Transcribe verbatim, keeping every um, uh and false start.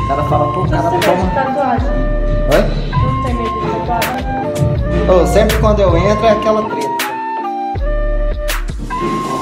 O cara fala, pô, o cara Você tem medo de toma. tatuagem? Oi? Não tem medo de tatuagem? Ô, sempre quando eu entro é aquela treta.